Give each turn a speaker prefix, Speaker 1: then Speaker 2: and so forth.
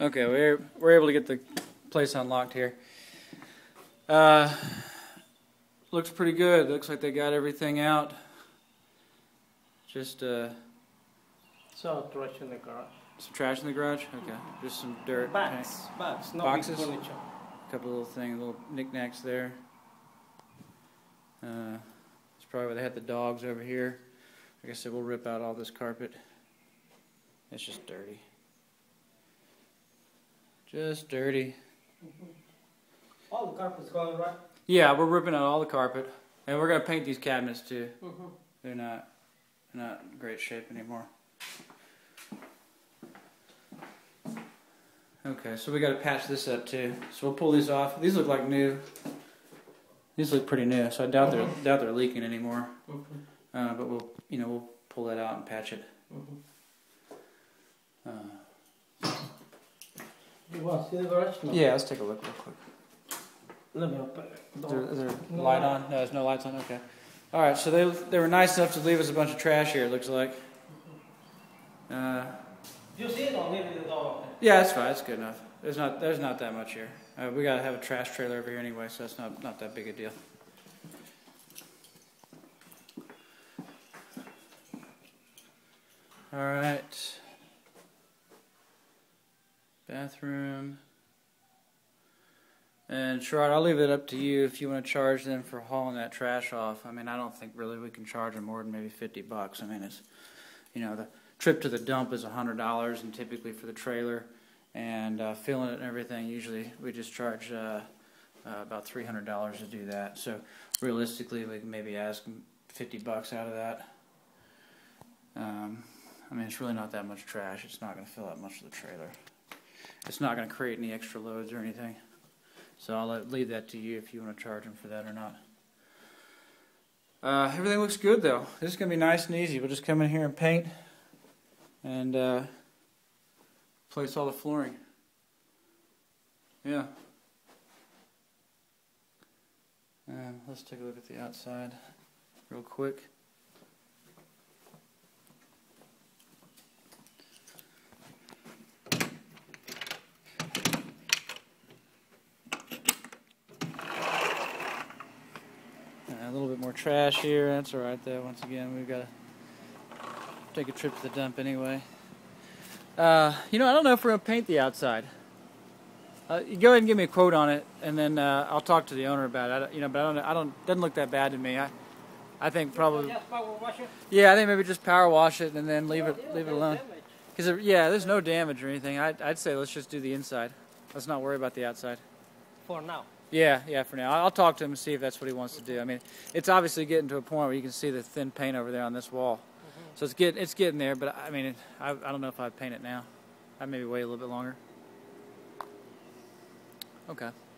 Speaker 1: Okay, we're able to get the place unlocked here. Looks pretty good. Looks like they got everything out. Just
Speaker 2: So trash in the garage.
Speaker 1: some trash in the garage. Okay, just some dirt.
Speaker 2: Bags, not
Speaker 1: Boxes?
Speaker 2: big furniture.
Speaker 1: A couple little things, little knickknacks there. It's probably where they had the dogs over here. Like I said, we'll rip out all this carpet. It's just dirty. Just dirty.
Speaker 2: All the carpet's gone, right?
Speaker 1: Yeah, we're ripping out all the carpet, and we're gonna paint these cabinets too. They're not in great shape anymore. Okay, so we got to patch this up too. So we'll pull these off. These look like new. These look pretty new, so I doubt they're leaking anymore. But we'll pull that out and patch it.
Speaker 2: You want to see the garage? No.
Speaker 1: Yeah, let's take a look real quick.
Speaker 2: Let me open it.
Speaker 1: Is there a light on? No, there's no lights on. Okay. All right. So they were nice enough to leave us a bunch of trash here. It looks like.
Speaker 2: You see it or maybe the door open?
Speaker 1: Yeah, that's fine. It's good enough. There's not that much here. We gotta have a trash trailer over here anyway, so it's not that big a deal. All right. Bathroom. And Sherrod, I'll leave it up to you if you want to charge them for hauling that trash off. I mean, I don't think really we can charge them more than maybe $50. I mean, it's, the trip to the dump is $100, and typically for the trailer and filling it and everything, usually we just charge about $300 to do that. So realistically, we can maybe ask them $50 out of that. I mean, it's really not that much trash. It's not going to fill out much of the trailer. It's not going to create any extra loads or anything. So I'll leave that to you if you want to charge them for that or not. Everything looks good though. This is going to be nice and easy. We'll just come in here and paint and place all the flooring. Yeah. Let's take a look at the outside real quick. A little bit more trash here. That's all right though. Once again, we've got to take a trip to the dump anyway. I don't know if we're gonna paint the outside. You go ahead and give me a quote on it, and then I'll talk to the owner about it. But I don't. Doesn't look that bad to me. I think probably.
Speaker 2: Just power wash it?
Speaker 1: Yeah, I think maybe just power wash it and then leave it alone. Because there's no damage or anything. I'd say let's just do the inside. Let's not worry about the outside.
Speaker 2: For now.
Speaker 1: Yeah, for now. I'll talk to him and see if that's what he wants to do. I mean, it's obviously getting to a point where you can see the thin paint over there on this wall. So it's getting there, but I mean, I don't know if I'd paint it now. I'd maybe wait a little bit longer. Okay.